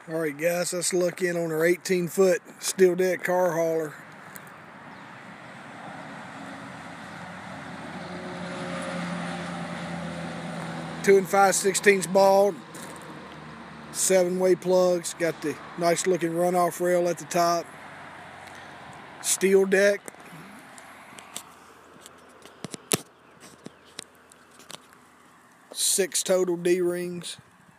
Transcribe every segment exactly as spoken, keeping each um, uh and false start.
Alright guys, let's look in on our eighteen foot steel deck car hauler. Two and five sixteenths ball, seven way plugs, got the nice looking runoff rail at the top. Steel deck. Six total D-rings.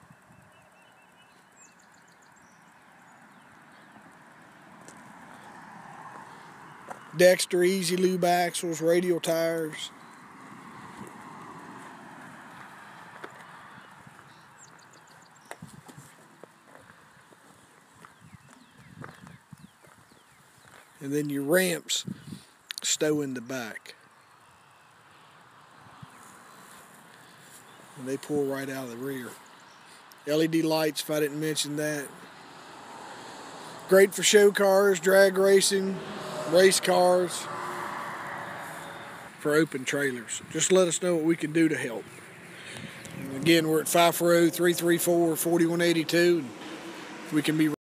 Dexter Easy Lube axles, radial tires. And then your ramps stow in the back. And they pull right out of the rear. L E D lights, if I didn't mention that. Great for show cars, drag racing, race cars, for open trailers. Just let us know what we can do to help. And again, we're at five four zero, three three four, four one eight two. We can be